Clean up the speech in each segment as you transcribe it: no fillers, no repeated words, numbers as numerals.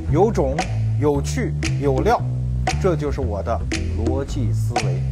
有种、有趣、有料，这就是我的逻辑思维。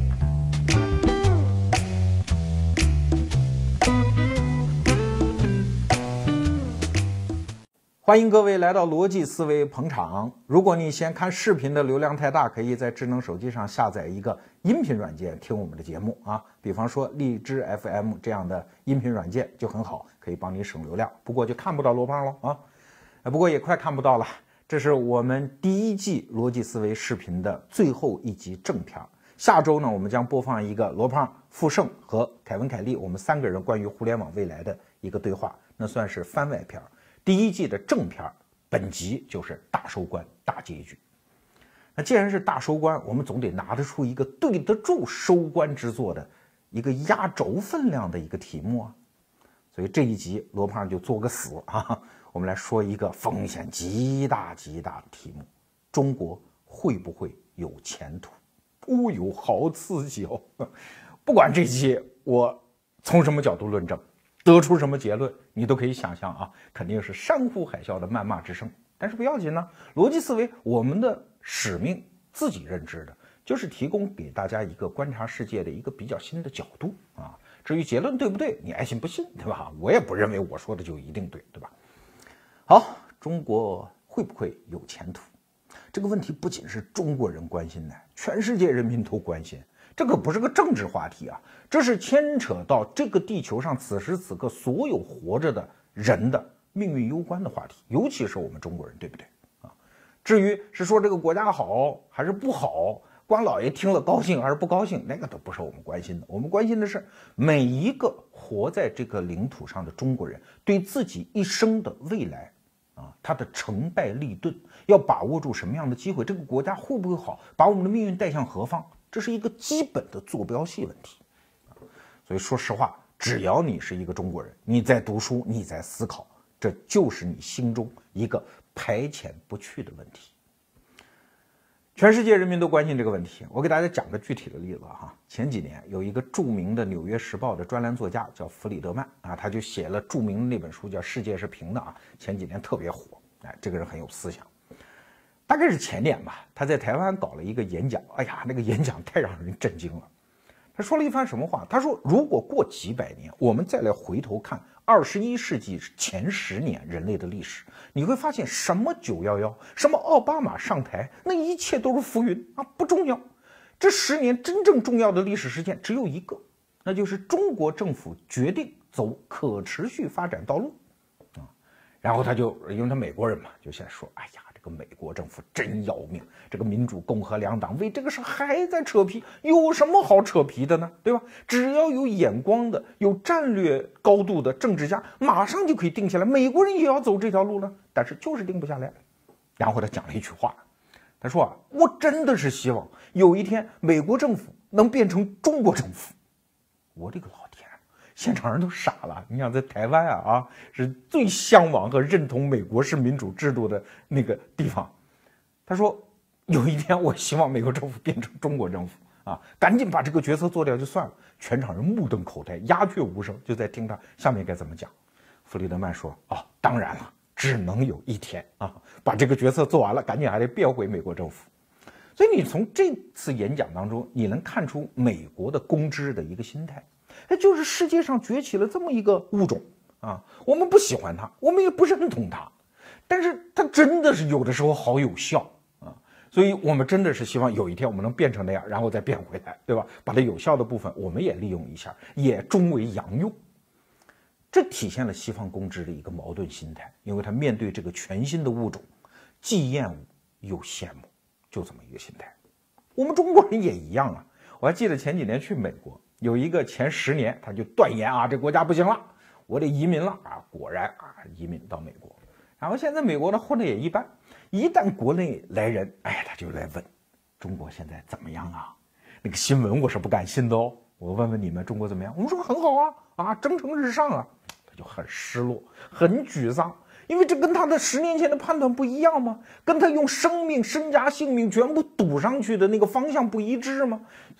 欢迎各位来到逻辑思维捧场。如果你嫌看视频的流量太大，可以在智能手机上下载一个音频软件听我们的节目啊，比方说荔枝 FM 这样的音频软件就很好，可以帮你省流量。不过就看不到罗胖了啊，不过也快看不到了。这是我们第一季逻辑思维视频的最后一集正片。下周呢，我们将播放一个罗胖、傅盛和凯文·凯利我们3个人关于互联网未来的一个对话，那算是番外片。第一季的正片，本集就是大收官、大结局。那既然是大收官，我们总得拿得出一个对得住收官之作的一个压轴分量的一个题目啊。所以这一集罗胖就做个死啊，我们来说一个风险极大极大的题目：中国会不会有前途？哦呦，好刺激哦！不管这集我从什么角度论证，得出什么结论，你都可以想象啊，肯定是山呼海啸的谩骂之声。但是不要紧呢，逻辑思维我们的使命自己认知的就是提供给大家一个观察世界的一个比较新的角度啊。至于结论对不对，你爱信不信，对吧？我也不认为我说的就一定对，对吧？好，中国会不会有前途？这个问题不仅是中国人关心的，全世界人民都关心。这个不是个政治话题啊，这是牵扯到这个地球上此时此刻所有活着的人的命运攸关的话题，尤其是我们中国人，对不对啊？至于是说这个国家好还是不好，官老爷听了高兴还是不高兴，那个都不是我们关心的。我们关心的是每一个活在这个领土上的中国人对自己一生的未来啊，他的成败利钝，要把握住什么样的机会，这个国家会不会好，把我们的命运带向何方，这是一个基本的坐标系问题。所以说实话，只要你是一个中国人，你在读书，你在思考，这就是你心中一个排遣不去的问题。全世界人民都关心这个问题，我给大家讲个具体的例子哈。前几年有一个著名的《纽约时报》的专栏作家叫弗里德曼啊，他就写了著名的那本书叫《世界是平的》啊，前几年特别火。这个人很有思想。大概是前年吧，他在台湾搞了一个演讲，哎呀，那个演讲太让人震惊了。他说了一番什么话？他说，如果过几百年，我们再来回头看21世纪前10年人类的历史，你会发现什么911，什么奥巴马上台，那一切都是浮云啊，不重要。这10年真正重要的历史事件只有一个，那就是中国政府决定走可持续发展道路啊。然后他就因为他美国人嘛，就现在说，哎呀，这个美国政府真要命，这个民主共和两党为这个事还在扯皮，有什么好扯皮的呢？对吧？只要有眼光的、有战略高度的政治家，马上就可以定下来，美国人也要走这条路了，但是就是定不下来。然后他讲了一句话，他说啊，我真的是希望有一天美国政府能变成中国政府。我的个老天！现场人都傻了。你想在台湾啊，是最向往和认同美国式民主制度的那个地方。他说有一天我希望美国政府变成中国政府啊，赶紧把这个决策做掉就算了。全场人目瞪口呆，鸦雀无声，就在听他下面该怎么讲。弗里德曼说当然了，只能有一天啊，把这个决策做完了，赶紧还得变回美国政府。所以你从这次演讲当中，你能看出美国的公知的一个心态。就是世界上崛起了这么一个物种啊，我们不喜欢它，我们也不认同它，但是它真的是有的时候好有效啊，所以我们真的是希望有一天我们能变成那样，然后再变回来，对吧？把它有效的部分我们也利用一下，也终为洋用。这体现了西方公知的一个矛盾心态，因为他面对这个全新的物种，既厌恶又羡慕，就这么一个心态。我们中国人也一样啊，我还记得前几年去美国。有一个前10年他就断言啊，这国家不行了，我得移民了啊，果然啊移民到美国。然后现在美国呢混得也一般，一旦国内来人，哎，他就来问中国现在怎么样啊？那个新闻我是不敢信的哦，我问问你们中国怎么样？我们说很好啊，蒸蒸日上啊，他就很失落，很沮丧，因为这跟他的10年前的判断不一样吗？跟他用生命、身家性命全部赌上去的那个方向不一致吗？所以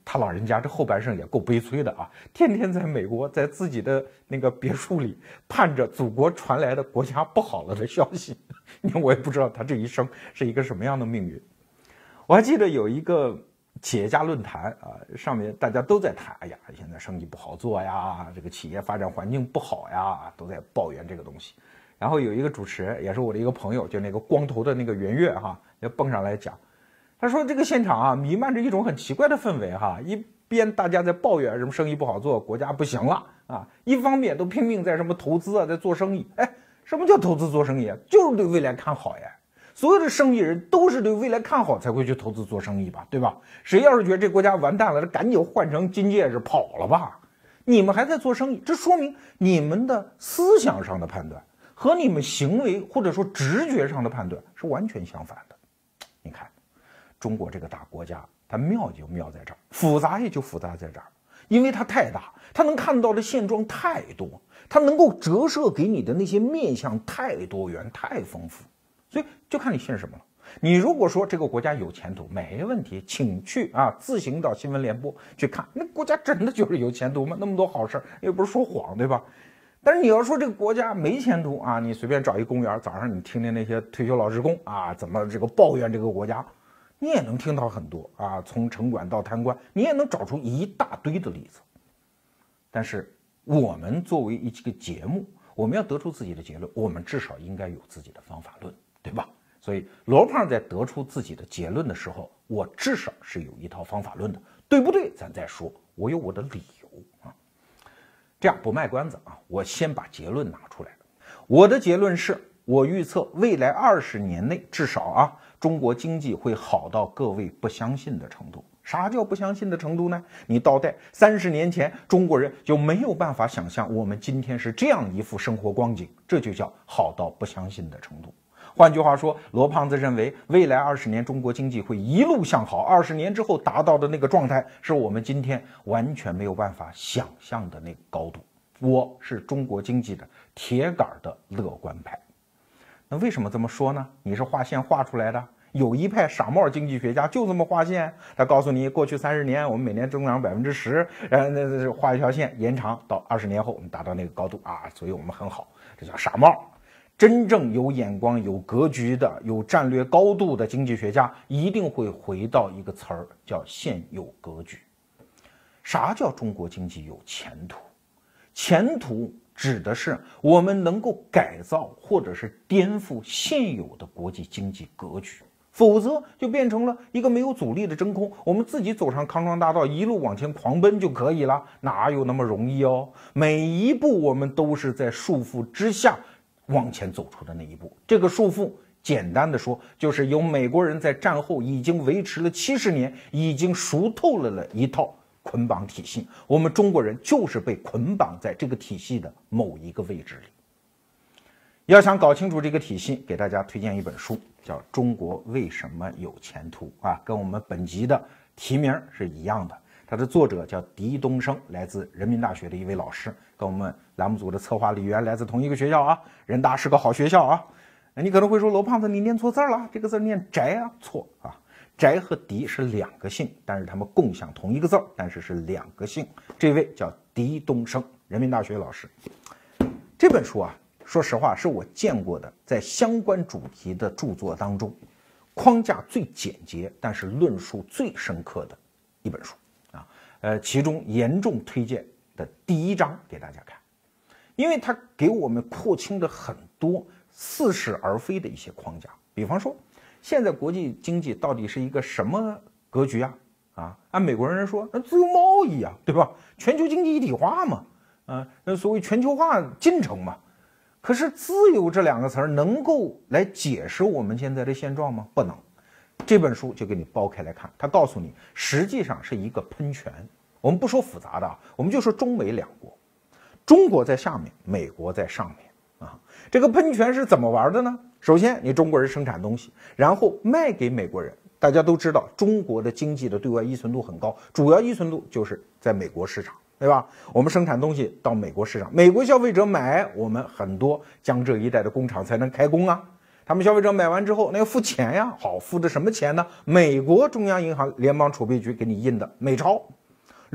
他老人家这后半生也够悲催的啊，天天在美国，在自己的那个别墅里盼着祖国传来的国家不好了的消息。我也不知道他这一生是一个什么样的命运。我还记得有一个企业家论坛啊，上面大家都在谈，哎呀，现在生意不好做呀，这个企业发展环境不好呀，都在抱怨这个东西。然后有一个主持人，也是我的一个朋友，就那个光头的那个圆月哈，也蹦上来讲，他说这个现场啊弥漫着一种很奇怪的氛围哈，一边大家在抱怨什么生意不好做，国家不行了啊，一方面都拼命在什么投资啊，在做生意。哎，什么叫投资做生意啊？就是对未来看好呀。所有的生意人都是对未来看好才会去投资做生意吧，对吧？谁要是觉得这国家完蛋了，这赶紧换成金戒指跑了吧。你们还在做生意，这说明你们的思想上的判断和你们行为或者说直觉上的判断是完全相反的。你看中国这个大国家，它妙就妙在这儿，复杂也就复杂在这儿，因为它太大，它能看到的现状太多，它能够折射给你的那些面向太多元太丰富，所以就看你信什么了。你如果说这个国家有前途，没问题，请去自行到新闻联播去看，那国家真的就是有前途吗？那么多好事又不是说谎，对吧？但是你要说这个国家没前途啊，你随便找一公园，早上你听听那些退休老职工怎么这个抱怨这个国家，你也能听到很多从城管到贪官，你也能找出一大堆的例子。但是我们作为一个节目，我们要得出自己的结论，我们至少应该有自己的方法论，对吧？所以罗胖在得出自己的结论的时候，我至少是有一套方法论的，对不对咱再说，我有我的理由啊。这样不卖关子我先把结论拿出来。我的结论是，我预测未来20年内至少中国经济会好到各位不相信的程度。啥叫不相信的程度呢？你倒带30年前，中国人就没有办法想象我们今天是这样一副生活光景，这就叫好到不相信的程度。换句话说，罗胖子认为未来20年中国经济会一路向好，20年之后达到的那个状态是我们今天完全没有办法想象的那个高度。我是中国经济的铁杆的乐观派。那为什么这么说呢？你是画线画出来的？有一派傻帽经济学家就这么画线，他告诉你过去30年我们每年增长10%，那画一条线延长到20年后我们达到那个高度所以我们很好，这叫傻帽。真正有眼光、有格局的、有战略高度的经济学家一定会回到一个词儿，叫现有格局。啥叫中国经济有前途？前途指的是我们能够改造或者是颠覆现有的国际经济格局，否则就变成了一个没有阻力的真空，我们自己走上康庄大道，一路往前狂奔就可以了，哪有那么容易哦？每一步我们都是在束缚之下往前走出的那一步。这个束缚简单的说，就是由美国人在战后已经维持了70年，已经熟透了一套捆绑体系，我们中国人就是被捆绑在这个体系的某一个位置里。要想搞清楚这个体系，给大家推荐一本书，叫《中国为什么有前途》跟我们本集的题名是一样的。它的作者叫狄东升，来自人民大学的一位老师，跟我们栏目组的策划李源来自同一个学校人大是个好学校你可能会说，罗胖子你念错字了，这个字念翟错翟和狄是2个姓，但是他们共享同一个字，但是是2个姓。这位叫狄东升，人民大学老师。这本书说实话是我见过的在相关主题的著作当中框架最简洁，但是论述最深刻的一本书其中严重推荐的第1章给大家看，因为它给我们廓清了很多似是而非的一些框架。比方说，现在国际经济到底是一个什么格局按美国人说，自由贸易对吧？全球经济一体化嘛，所谓全球化进程嘛。可是自由这2个词能够来解释我们现在的现状吗？不能。这本书就给你剥开来看，它告诉你实际上是一个喷泉。我们不说复杂的我们就说中美2国，中国在下面，美国在上面这个喷泉是怎么玩的呢？首先你中国人生产东西，然后卖给美国人。大家都知道中国的经济的对外依存度很高，主要依存度就是在美国市场，对吧？我们生产东西到美国市场，美国消费者买，我们很多江浙一带的工厂才能开工他们消费者买完之后，那要付钱好，付的什么钱呢？美国中央银行联邦储备局给你印的美钞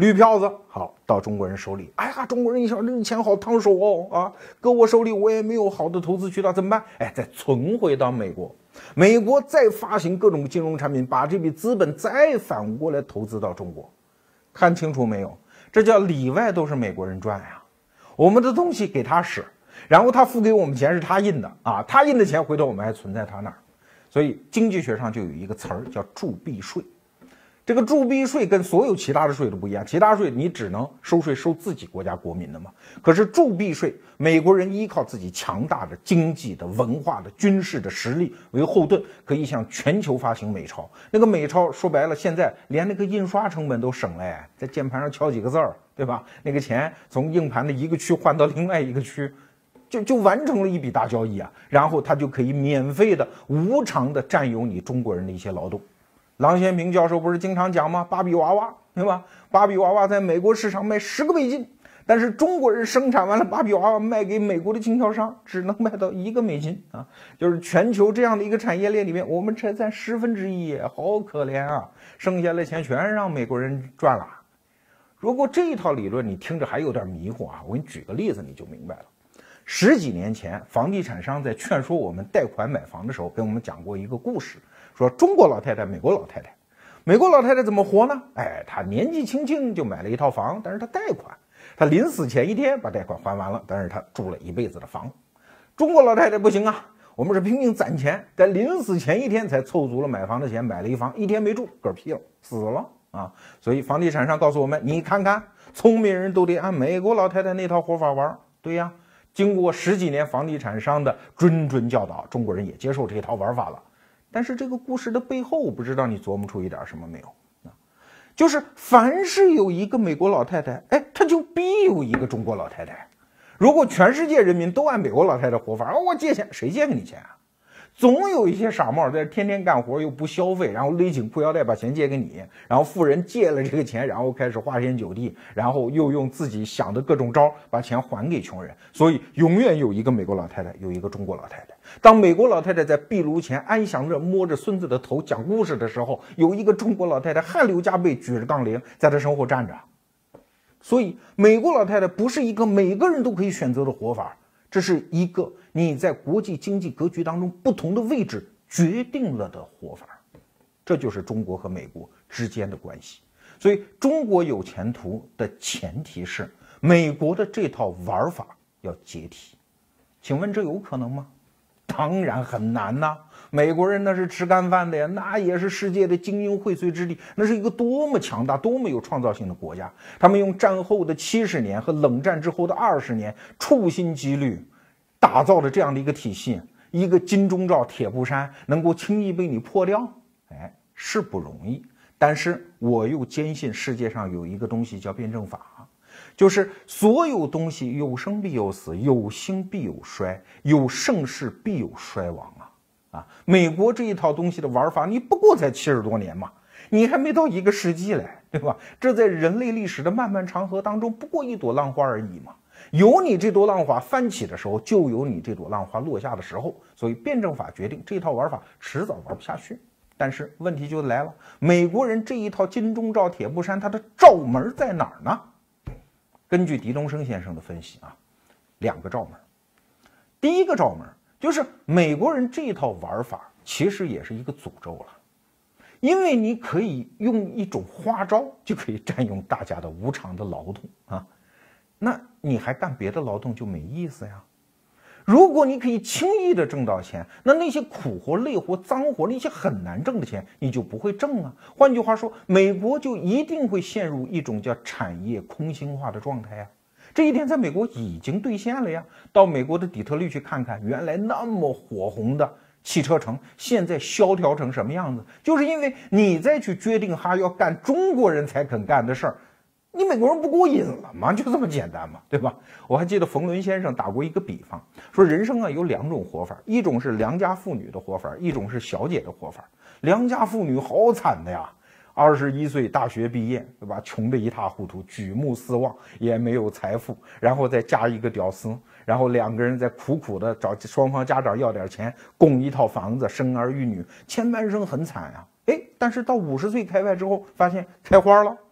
绿票子好到中国人手里，哎呀，中国人一想这个钱好烫手哦啊，搁我手里我也没有好的投资渠道，怎么办？哎，再存回到美国，美国再发行各种金融产品，把这笔资本再反过来投资到中国。看清楚没有？这叫里外都是美国人赚呀。我们的东西给他使，然后他付给我们钱是他印的啊，他印的钱回头我们还存在他那儿。所以经济学上就有一个词儿叫铸币税。这个铸币税跟所有其他的税都不一样，其他税你只能收税收自己国家国民的嘛。可是铸币税，美国人依靠自己强大的经济的、文化的、军事的实力为后盾，可以向全球发行美钞。那个美钞说白了，现在连那个印刷成本都省了，在键盘上敲几个字儿，对吧？那个钱从硬盘的一个区换到另外一个区，就完成了一笔大交易啊。然后他就可以免费的、无偿的占有你中国人的一些劳动。郎咸平教授不是经常讲吗？芭比娃娃，对吧？芭比娃娃在美国市场卖10个美金，但是中国人生产完了芭比娃娃卖给美国的经销商，只能卖到1个美金啊！就是全球这样的一个产业链里面，我们才占1/10，好可怜啊！剩下的钱全让美国人赚了。如果这一套理论你听着还有点迷糊啊，我给你举个例子你就明白了。10几年前，房地产商在劝说我们贷款买房的时候，跟我们讲过一个故事。说中国老太太、美国老太太，美国老太太怎么活呢？哎，她年纪轻轻就买了一套房，但是她贷款，她临死前1天把贷款还完了，但是她住了一辈子的房。中国老太太不行啊，我们是拼命攒钱，在临死前1天才凑足了买房的钱，买了一房，1天没住，嗝屁了，死了啊！所以房地产商告诉我们，你看看，聪明人都得按美国老太太那套活法玩。对呀，经过10几年房地产商的谆教导，中国人也接受这套玩法了。但是这个故事的背后，我不知道你琢磨出一点什么没有啊？就是凡是有一个美国老太太，哎，他就必有一个中国老太太。如果全世界人民都按美国老太太活法，我借钱，谁借给你钱啊？总有一些傻帽在天天干活又不消费，然后勒紧裤腰带把钱借给你，然后富人借了这个钱，然后开始花天酒地，然后又用自己想的各种招把钱还给穷人。所以永远有一个美国老太太，有一个中国老太太。当美国老太太在壁炉前安详着摸着孙子的头讲故事的时候，有一个中国老太太汗流浃背举着杠铃在她身后站着。所以美国老太太不是一个每个人都可以选择的活法，这是一个你在国际经济格局当中不同的位置决定了的活法。这就是中国和美国之间的关系。所以中国有前途的前提是美国的这套玩法要解体。请问这有可能吗？当然很难呐！美国人那是吃干饭的呀，那也是世界的精英荟萃之地，那是一个多么强大、多么有创造性的国家。他们用战后的70年和冷战之后的20年，处心积虑打造了这样的一个体系，一个金钟罩铁布衫能够轻易被你破掉，哎，是不容易。但是我又坚信世界上有一个东西叫辩证法。就是所有东西有生必有死，有兴必有衰，有盛世必有衰亡啊！美国这一套东西的玩法，你不过才70多年嘛，你还没到1个世纪嘞，对吧？这在人类历史的漫漫长河当中，不过一朵浪花而已嘛。有你这朵浪花翻起的时候，就有你这朵浪花落下的时候。所以辩证法决定这套玩法迟早玩不下去。但是问题就来了，美国人这一套金钟罩铁布衫，它的罩门在哪儿呢？根据狄东升先生的分析啊，2个罩门。第一个罩门就是美国人这一套玩法其实也是一个诅咒了，因为你可以用一种花招就可以占用大家的无偿的劳动啊，那你还干别的劳动就没意思呀。如果你可以轻易的挣到钱，那些苦活、累活、脏活，那些很难挣的钱，你就不会挣啊。换句话说，美国就一定会陷入一种叫产业空心化的状态啊。这一点在美国已经兑现了呀。到美国的底特律去看看，原来那么火红的汽车城，现在萧条成什么样子？就是因为你再去决定还要干中国人才肯干的事儿，你美国人不过瘾了吗？就这么简单嘛，对吧？我还记得冯仑先生打过一个比方，说人生啊有2种活法，一种是良家妇女的活法，一种是小姐的活法。良家妇女好惨的呀，21岁大学毕业，对吧？穷得一塌糊涂，举目四望也没有财富，然后再嫁一个屌丝，然后2个人再苦苦的找双方家长要点钱，供一套房子，生儿育女，前半生很惨啊。哎，但是到50岁开外之后，发现开花了。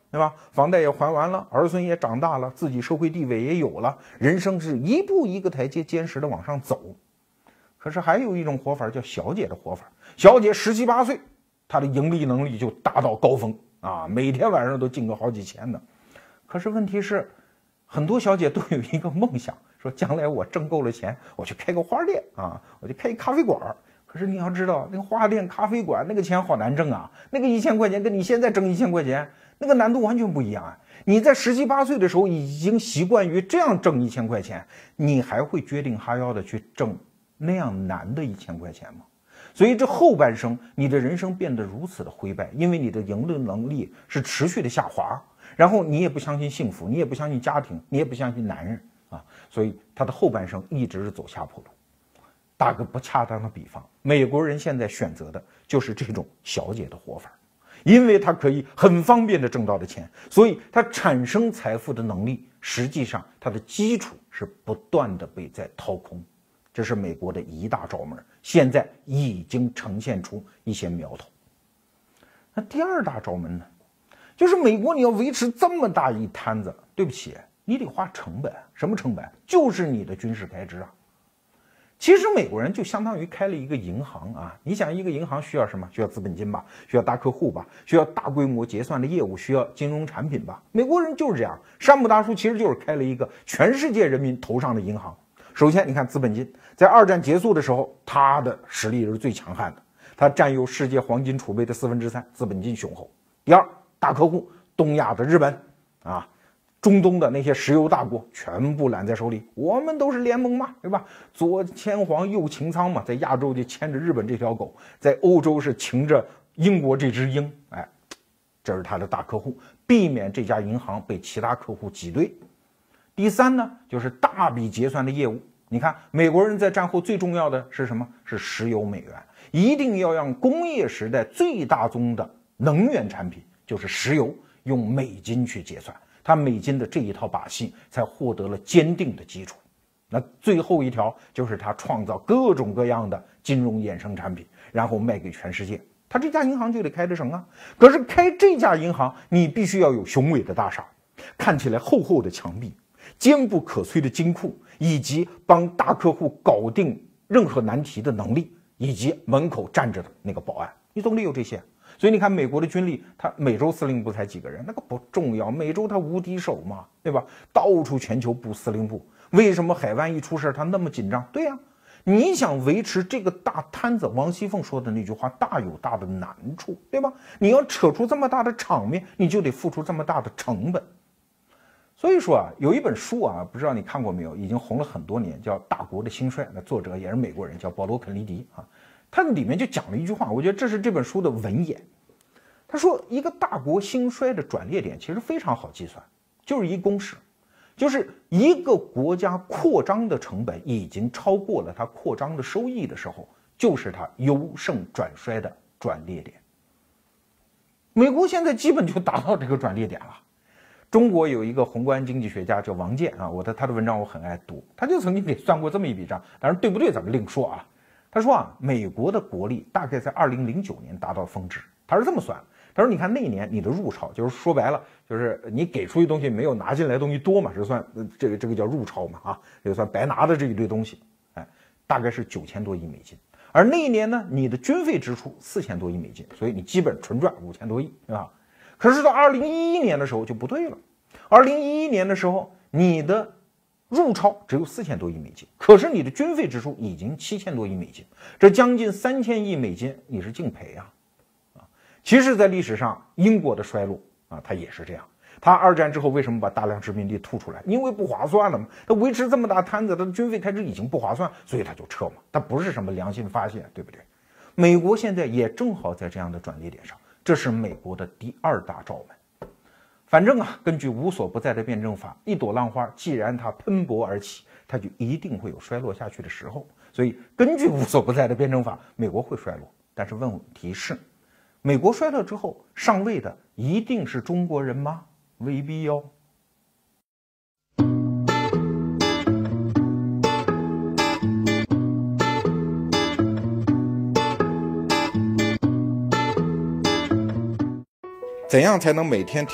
对吧？房贷也还完了，儿孙也长大了，自己社会地位也有了，人生是一步一个台阶坚实的往上走。可是还有一种活法叫小姐的活法，小姐17、18岁，她的盈利能力就达到高峰啊，每天晚上都进个好几千的。可是问题是，很多小姐都有一个梦想，说将来我挣够了钱，我去开个花店啊，我去开一咖啡馆。可是你要知道，那个花店、咖啡馆那个钱好难挣啊，那个1000块钱跟你现在挣1000块钱，那个难度完全不一样啊！你在17、18岁的时候已经习惯于这样挣1000块钱，你还会决定哈腰的去挣那样难的1000块钱吗？所以这后半生你的人生变得如此的灰败，因为你的盈利能力是持续的下滑，然后你也不相信幸福，你也不相信家庭，你也不相信男人啊，所以他的后半生一直是走下坡路。打个不恰当的比方，美国人现在选择的就是这种小姐的活法，因为他可以很方便的挣到的钱，所以他产生财富的能力，实际上它的基础是不断的被在掏空。这是美国的一大招门，现在已经呈现出一些苗头。那第二大招门呢，就是美国你要维持这么大一摊子，对不起，你得花成本。什么成本？就是你的军事开支啊。其实美国人就相当于开了一个银行啊，你想一个银行需要什么？需要资本金吧，需要大客户吧，需要大规模结算的业务，需要金融产品吧。美国人就是这样，山姆大叔其实就是开了一个全世界人民头上的银行。首先，你看资本金，在二战结束的时候，他的实力是最强悍的，他占有世界黄金储备的3/4，资本金雄厚。第二，大客户，东亚的日本啊。中东的那些石油大国全部揽在手里，我们都是联盟嘛，对吧？左牵黄右擎苍嘛，在亚洲就牵着日本这条狗，在欧洲是擎着英国这只鹰，哎，这是他的大客户，避免这家银行被其他客户挤兑。第三呢，就是大笔结算的业务。你看，美国人在战后最重要的是什么？是石油美元，一定要让工业时代最大宗的能源产品，就是石油，用美金去结算。他美金的这一套把戏才获得了坚定的基础。那最后一条就是他创造各种各样的金融衍生产品，然后卖给全世界。他这家银行就得开得成啊。可是开这家银行，你必须要有雄伟的大厦，看起来厚厚的墙壁，坚不可摧的金库，以及帮大客户搞定任何难题的能力，以及门口站着的那个保安，你总得有这些。所以你看美国的军力，他美洲司令部才几个人，那个不重要，美洲他无敌手嘛，对吧？到处全球部司令部，为什么海湾一出事他那么紧张？对呀，你想维持这个大摊子，王熙凤说的那句话大有大的难处，对吧？你要扯出这么大的场面，你就得付出这么大的成本。所以说啊，有一本书啊，不知道你看过没有，已经红了很多年，叫《大国的兴衰》，那作者也是美国人，叫保罗·肯尼迪啊。他里面就讲了一句话，我觉得这是这本书的文眼。他说，一个大国兴衰的转捩点其实非常好计算，就是一公式，就是一个国家扩张的成本已经超过了它扩张的收益的时候，就是它由盛转衰的转捩点。美国现在基本就达到这个转捩点了。中国有一个宏观经济学家叫王健啊，他的文章我很爱读，他就曾经给算过这么一笔账，当然对不对咱们另说啊。他说啊，美国的国力大概在2009年达到峰值。他是这么算，他说你看那一年你的入超，就是说白了，就是你给出去东西没有拿进来的东西多嘛，这算这个叫入超嘛啊，这个算白拿的这一堆东西，哎，大概是9000多亿美金。而那一年呢，你的军费支出4000多亿美金，所以你基本纯赚5000多亿，对吧？可是到2011年的时候就不对了，2011年的时候你的入超只有4000多亿美金，可是你的军费支出已经7000多亿美金，这将近3000亿美金，你是净赔啊！其实，在历史上，英国的衰落啊，它也是这样。它二战之后为什么把大量殖民地吐出来？因为不划算了嘛。它维持这么大摊子，它的军费开支已经不划算，所以它就撤嘛。它不是什么良心发现，对不对？美国现在也正好在这样的转捩点上，这是美国的第二大罩门。反正啊，根据无所不在的辩证法，一朵浪花既然它喷薄而起，它就一定会有衰落下去的时候。所以根据无所不在的辩证法，美国会衰落。但是问题是，美国衰落之后上位的一定是中国人吗？未必哟。怎样才能每天听？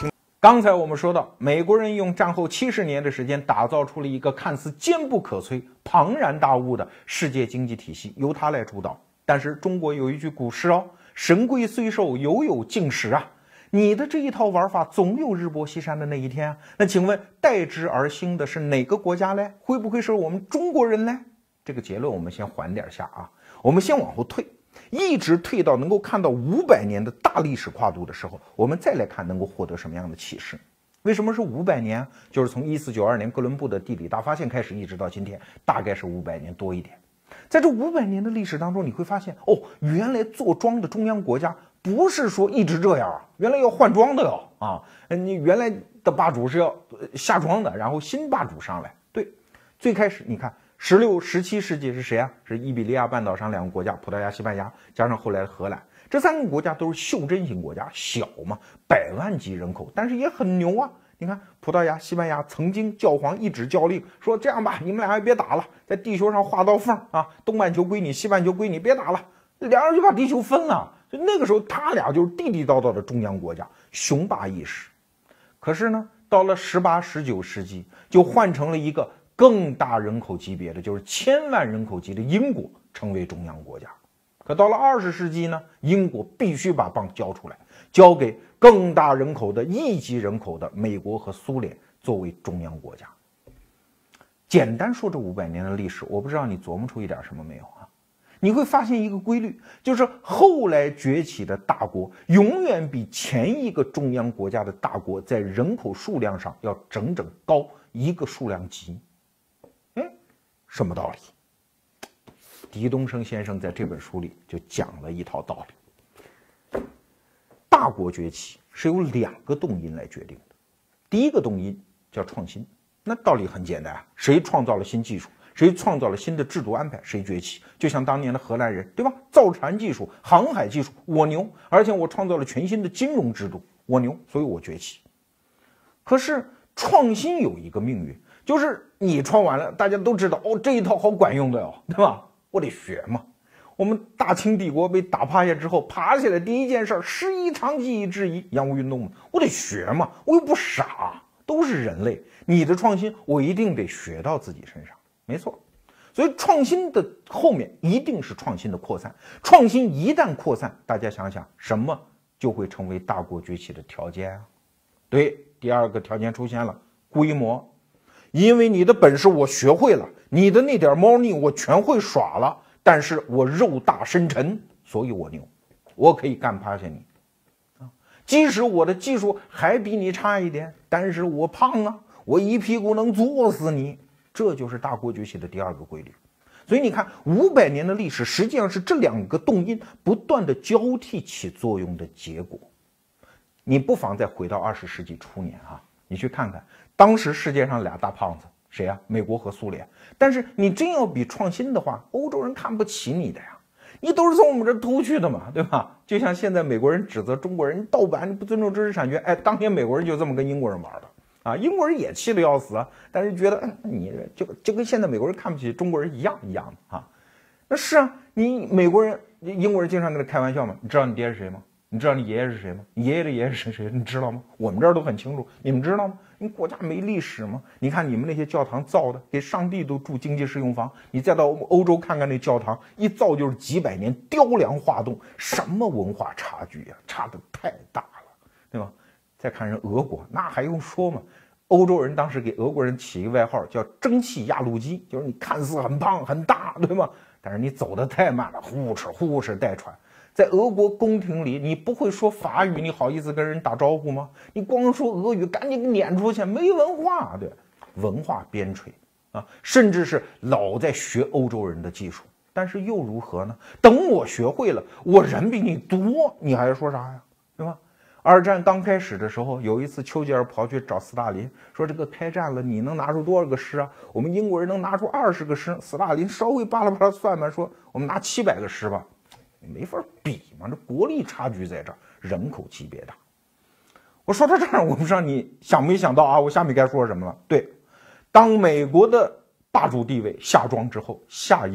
刚才我们说到，美国人用战后70年的时间打造出了一个看似坚不可摧、庞然大物的世界经济体系，由他来主导。但是中国有一句古诗哦，神龟虽寿，犹有竟时啊。你的这一套玩法总有日薄西山的那一天啊。那请问代之而兴的是哪个国家嘞？会不会是我们中国人嘞？这个结论我们先缓点下啊，我们先往后退，一直退到能够看到500年的大历史跨度的时候，我们再来看能够获得什么样的启示。为什么是500年？就是从1492年哥伦布的地理大发现开始，一直到今天，大概是500年多一点。在这500年的历史当中，你会发现哦，原来坐庄的中央国家不是说一直这样啊，原来要换庄的哟啊！你原来的霸主是要下庄的，然后新霸主上来。对，最开始你看16、17世纪是谁啊？是伊比利亚半岛上2个国家，葡萄牙、西班牙，加上后来的荷兰，这3个国家都是袖珍型国家，小嘛，100万级人口，但是也很牛啊。你看葡萄牙、西班牙曾经教皇一纸教令说，这样吧，你们俩也别打了，在地球上画道缝啊，东半球归你，西半球归你，别打了，两人就把地球分了。就那个时候他俩就是地地道道的中央国家，雄霸一时。可是呢，到了18、19世纪，就换成了一个更大人口级别的，就是1000万人口级的英国成为中央国家。可到了20世纪呢，英国必须把棒交出来，交给更大人口的亿级人口的美国和苏联作为中央国家。简单说这500年的历史，我不知道你琢磨出一点什么没有啊？你会发现一个规律，就是后来崛起的大国永远比前一个中央国家的大国在人口数量上要整整高一个数量级。什么道理？狄东升先生在这本书里就讲了一套道理。大国崛起是由2个动因来决定的。第一个动因叫创新，那道理很简单啊，谁创造了新技术，谁创造了新的制度安排，谁崛起。就像当年的荷兰人，对吧？造船技术、航海技术，我牛，而且我创造了全新的金融制度，我牛，所以我崛起。可是创新有一个命运，就是你创完了，大家都知道哦，这一套好管用的哟，对吧？我得学嘛。我们大清帝国被打趴下之后，爬起来第一件事，11长计议之一，洋务运动嘛，我得学嘛，我又不傻，都是人类，你的创新我一定得学到自己身上，没错。所以创新的后面一定是创新的扩散，创新一旦扩散，大家想想什么就会成为大国崛起的条件啊？对，第2个条件出现了，规模。因为你的本事我学会了，你的那点猫腻我全会耍了，但是我肉大身沉，所以我牛，我可以干趴下你啊。即使我的技术还比你差一点，但是我胖啊，我一屁股能坐死你。这就是大国崛起的第2个规律。所以你看500年的历史实际上是这2个动因不断的交替起作用的结果。你不妨再回到20世纪初年啊，你去看看当时世界上2大胖子谁啊？美国和苏联。但是你真要比创新的话，欧洲人看不起你的呀，你都是从我们这偷去的嘛，对吧？就像现在美国人指责中国人你盗版，你不尊重知识产权，哎，当年美国人就这么跟英国人玩的啊，英国人也气得要死啊，但是觉得你就跟现在美国人看不起中国人一样的啊。那是啊，你美国人、英国人经常跟他开玩笑嘛，你知道你爹是谁吗？你知道你爷爷是谁吗？你爷爷的爷爷是谁？你知道吗？我们这儿都很清楚，你们知道吗？你国家没历史吗？你看你们那些教堂造的，给上帝都住经济适用房，你再到欧洲看看那教堂，一造就是几百年，雕梁画栋，什么文化差距呀？差得太大了，对吧？再看人俄国，那还用说吗？欧洲人当时给俄国人起一个外号叫蒸汽压路机，就是你看似很胖很大，对吗？但是你走得太慢了，呼哧带喘。在俄国宫廷里，你不会说法语，你好意思跟人打招呼吗？你光说俄语，赶紧给撵出去，没文化，对，文化边陲啊，甚至是老在学欧洲人的技术，但是又如何呢？等我学会了，我人比你多，你还说啥呀？对吧？2战刚开始的时候，有一次丘吉尔跑去找斯大林，说这个开战了，你能拿出多少个师啊？我们英国人能拿出20个师。斯大林稍微巴拉巴拉算算，说我们拿700个师吧。没法比嘛，这国力差距在这儿，人口级别大。我说到这儿，我不知道你想没想到啊，我下面该说什么了。对，当美国的霸主地位下庄之后，下一波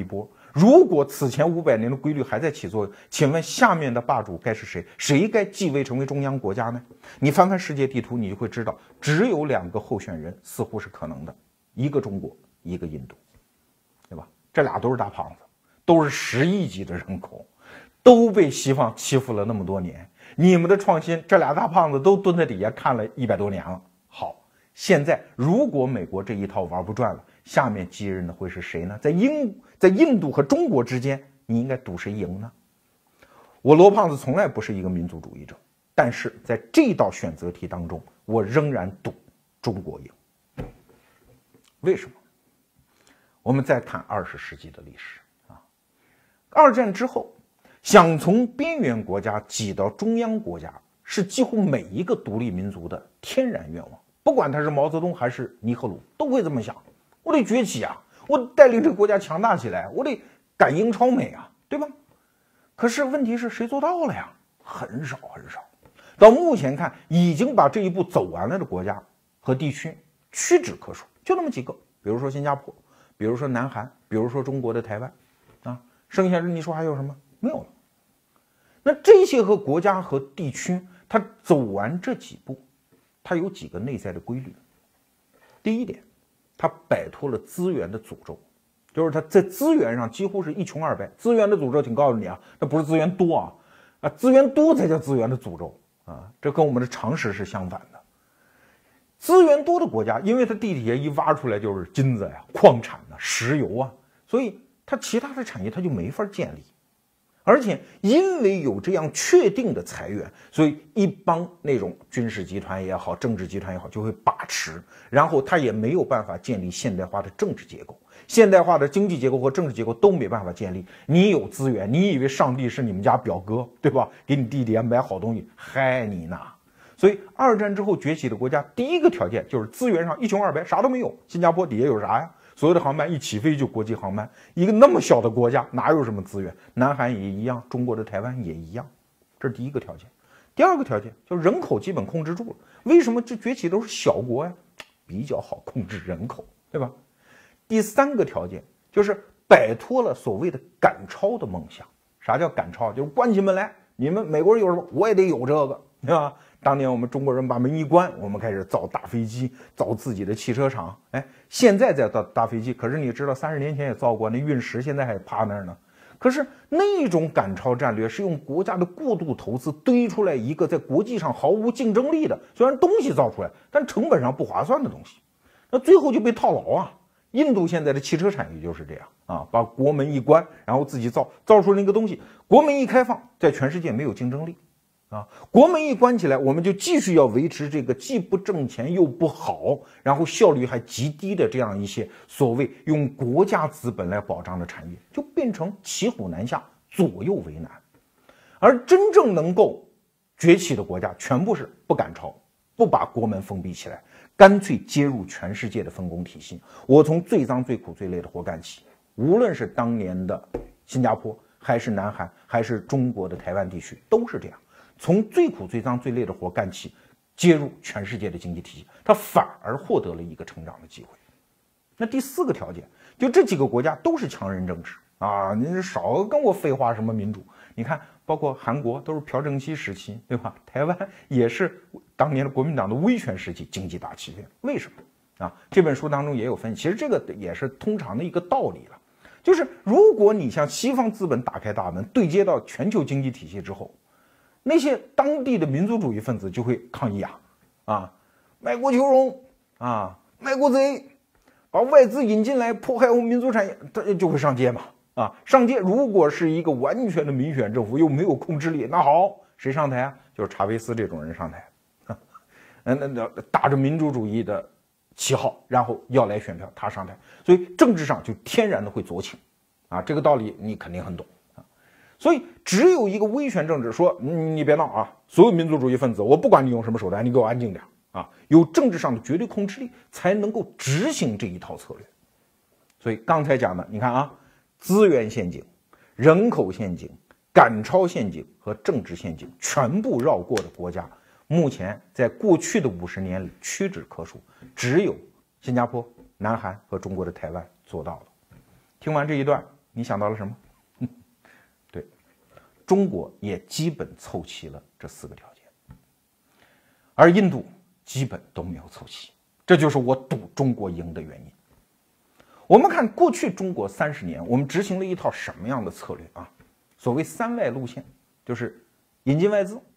如果此前500年的规律还在起作用，请问下面的霸主该是谁？谁该继位成为中央国家呢？你翻翻世界地图，你就会知道，只有2个候选人似乎是可能的，一个中国，一个印度，对吧？这俩都是大胖子，都是10亿级的人口，都被西方欺负了那么多年。你们的创新，这俩大胖子都蹲在底下看了100多年了。好，现在如果美国这一套玩不转了，下面继任的会是谁呢？在印度和中国之间，你应该赌谁赢呢？我罗胖子从来不是一个民族主义者，但是在这道选择题当中，我仍然赌中国赢。为什么？我们再看20世纪的历史啊，二战之后，想从边缘国家挤到中央国家，是几乎每一个独立民族的天然愿望。不管他是毛泽东还是尼赫鲁，都会这么想：我得崛起啊，我带领这个国家强大起来，我得赶英超美啊，对吧？可是问题是谁做到了呀？很少很少。到目前看，已经把这一步走完了的国家和地区屈指可数，就那么几个，比如说新加坡，比如说南韩，比如说中国的台湾，啊，剩下的你说还有什么？没有了。那这些和国家和地区，它走完这几步，它有几个内在的规律。第一点，它摆脱了资源的诅咒，就是它在资源上几乎是一穷二白。资源的诅咒，请告诉你啊，那不是资源多啊，资源多才叫资源的诅咒啊，这跟我们的常识是相反的。资源多的国家，因为它地底下一挖出来就是金子呀、矿产啊、石油啊，所以它其他的产业它就没法建立。而且因为有这样确定的财源，所以一帮那种军事集团也好，政治集团也好，就会把持，然后他也没有办法建立现代化的政治结构，现代化的经济结构和政治结构都没办法建立。你有资源，你以为上帝是你们家表哥，对吧？给你地底下买好东西，害你呢。所以二战之后崛起的国家，第一个条件就是资源上一穷二白，啥都没有。新加坡底下有啥呀？所有的航班一起飞就国际航班，一个那么小的国家哪有什么资源？南韩也一样，中国的台湾也一样，这是第一个条件。第二个条件就是人口基本控制住了。为什么这崛起都是小国呀？比较好控制人口，对吧？第三个条件就是摆脱了所谓的赶超的梦想。啥叫赶超？就是关起门来，你们美国人有什么，我也得有这个，对吧？当年我们中国人把门一关，我们开始造大飞机，造自己的汽车厂。哎，现在在造大飞机，可是你知道30年前也造过，那运十现在还趴那儿呢。可是那种赶超战略是用国家的过度投资堆出来一个在国际上毫无竞争力的，虽然东西造出来，但成本上不划算的东西，那最后就被套牢啊。印度现在的汽车产业就是这样啊，把国门一关，然后自己造出那个东西，国门一开放，在全世界没有竞争力。国门一关起来，我们就继续要维持这个既不挣钱又不好，然后效率还极低的这样一些所谓用国家资本来保障的产业，就变成骑虎难下，左右为难。而真正能够崛起的国家，全部是不赶超，不把国门封闭起来，干脆接入全世界的分工体系。我从最脏最苦最累的活干起，无论是当年的新加坡，还是南韩，还是中国的台湾地区，都是这样。从最苦最脏最累的活干起，接入全世界的经济体系，它反而获得了一个成长的机会。那第四个条件，就这几个国家都是强人政治啊，你少跟我废话什么民主。你看，包括韩国都是朴正熙时期，对吧？台湾也是当年的国民党的威权时期，经济大起飞。为什么啊？这本书当中也有分析，其实这个也是通常的一个道理了，就是如果你向西方资本打开大门，对接到全球经济体系之后，那些当地的民族主义分子就会抗议卖国求荣卖国贼，把外资引进来迫害我们民族产业，他就会上街嘛上街。如果是一个完全的民选政府又没有控制力，那好，谁上台啊？就是查韦斯这种人上台，那打着民主主义的旗号，然后要来选票，他上台，所以政治上就天然的会左倾这个道理你肯定很懂。所以只有一个威权政治说你别闹所有民族主义分子我不管你用什么手段，你给我安静点有政治上的绝对控制力，才能够执行这一套策略。所以刚才讲的，你看资源陷阱、人口陷阱、赶超陷阱和政治陷阱全部绕过的国家，目前在过去的50年里屈指可数，只有新加坡、南韩和中国的台湾做到了。听完这一段， 你想到了什么？对，中国也基本凑齐了这4个条件，而印度基本都没有凑齐，这就是我赌中国赢的原因。我们看过去中国30年，我们执行了一套什么样的策略啊？所谓3外路线，就是引进外资，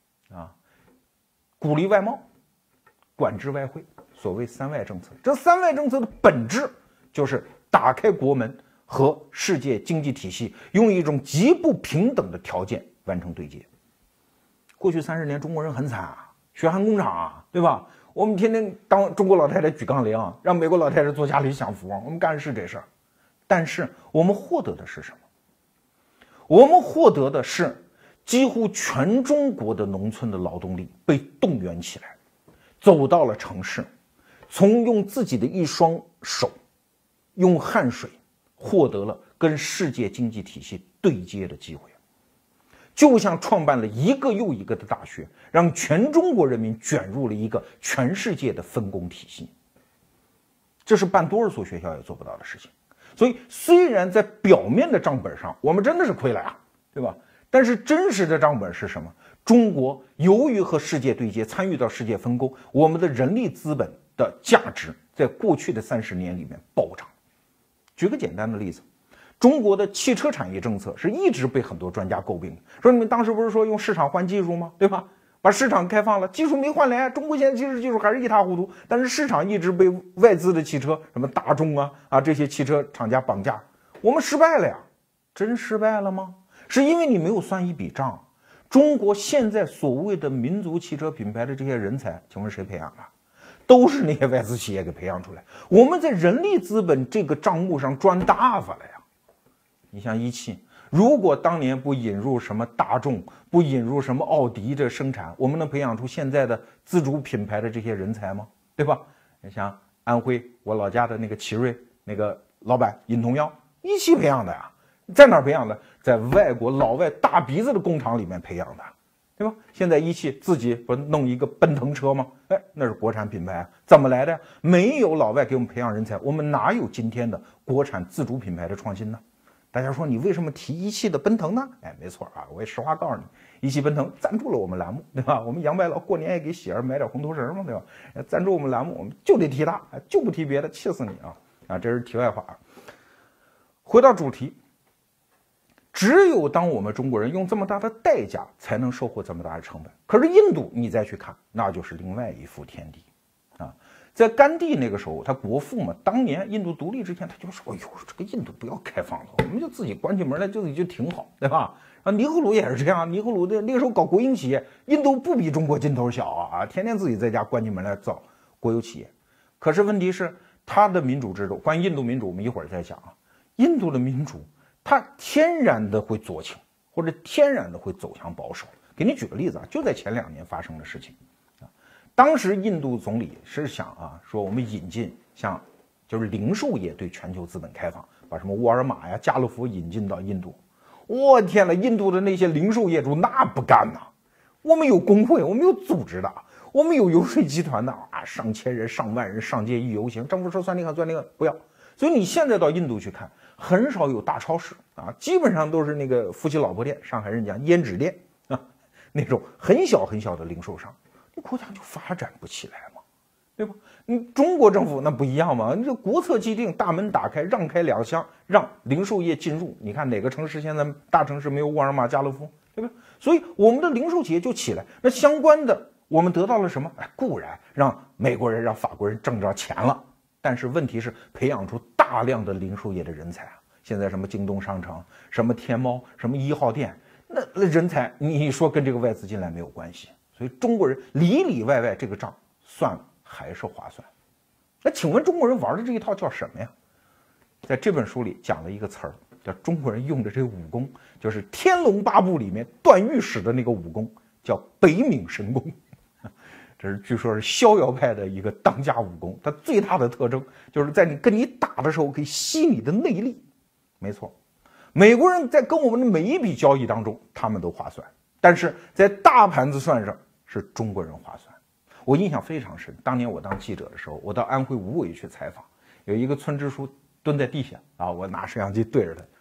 鼓励外贸，管制外汇，所谓3外政策。这3外政策的本质就是打开国门和世界经济体系，用一种极不平等的条件完成对接。过去30年，中国人很惨啊，血汗工厂啊，对吧？我们天天当中国老太太举杠铃，让美国老太太坐家里享福，我们干的是这事儿。但是我们获得的是什么？我们获得的是几乎全中国的农村的劳动力被动员起来，走到了城市，从用自己的一双手，用汗水，获得了跟世界经济体系对接的机会。就像创办了一个又一个的大学，让全中国人民卷入了一个全世界的分工体系。这是办多少所学校也做不到的事情。所以虽然在表面的账本上我们真的是亏了呀，对吧？但是真实的账本是什么？中国由于和世界对接，参与到世界分工，我们的人力资本的价值在过去的30年里面暴涨。举个简单的例子，中国的汽车产业政策是一直被很多专家诟病的，说你们当时不是说用市场换技术吗？对吧？把市场开放了，技术没换来，中国现在技术还是一塌糊涂，但是市场一直被外资的汽车，什么大众这些汽车厂家绑架，我们失败了呀。真失败了吗？是因为你没有算一笔账。中国现在所谓的民族汽车品牌的这些人才，请问谁培养的？都是那些外资企业给培养出来。我们在人力资本这个账目上赚大发了呀。你像一汽，如果当年不引入什么大众，不引入什么奥迪的生产，我们能培养出现在的自主品牌的这些人才吗？对吧？你像安徽我老家的那个奇瑞那个老板尹同耀，一汽培养的呀。在哪儿培养的？在外国老外大鼻子的工厂里面培养的，对吧？现在一汽自己不弄一个奔腾车吗？那是国产品牌啊，怎么来的呀？没有老外给我们培养人才，我们哪有今天的国产自主品牌的创新呢？大家说你为什么提一汽的奔腾呢？没错啊，我也实话告诉你，一汽奔腾赞助了我们栏目，对吧？我们杨白劳过年也给喜儿买点红头绳嘛，对吧？赞助我们栏目，我们就得提它，就不提别的，气死你啊！这是题外话。回到主题。只有当我们中国人用这么大的代价，才能收获这么大的成本。可是印度，你再去看，那就是另外一幅天地啊！在甘地那个时候，他国父嘛，当年印度独立之前，他就说：“哎呦，这个印度不要开放了，我们就自己关起门来，就挺好，对吧？”尼赫鲁也是这样，尼赫鲁的那个时候搞国营企业，印度不比中国劲头小啊，天天自己在家关起门来造国有企业。可是问题是，他的民主制度，关于印度民主，我们一会儿再讲啊。印度的民主。它天然的会左倾，或者天然的会走向保守。给你举个例子啊，就在前2年发生的事情啊。当时印度总理是想说我们引进就是零售业对全球资本开放，把什么沃尔玛呀、家乐福引进到印度。我天呐，印度的那些零售业主那不干呐！我们有工会，我们有组织的，我们有游说集团的上千人、上万人上街一游行，政府说算那个不要。所以你现在到印度去看，很少有大超市基本上都是那个夫妻老婆店，上海人讲胭脂店那种很小很小的零售商，你国家就发展不起来嘛，对吧？你中国政府那不一样嘛，你这国策既定，大门打开，让开2厢，让零售业进入。你看哪个城市现在大城市没有沃尔玛、家乐福，对吧？所以我们的零售企业就起来，那相关的我们得到了什么？固然让美国人、让法国人挣着钱了。但是问题是培养出大量的零售业的人才现在什么京东商城、什么天猫、什么1号店，那人才你说跟这个外资进来没有关系，所以中国人里里外外这个账算还是划算。那请问中国人玩的这一套叫什么呀？在这本书里讲了一个词儿，叫中国人用的这个武功，就是《天龙八部》里面段誉使的那个武功，叫北冥神功。这是据说是逍遥派的一个当家武功，它最大的特征就是在跟你打的时候可以吸你的内力。没错，美国人在跟我们的每一笔交易当中，他们都划算，但是在大盘子算上是中国人划算。我印象非常深，当年我当记者的时候，我到安徽无为去采访，有一个村支书蹲在地下我拿摄像机对着他，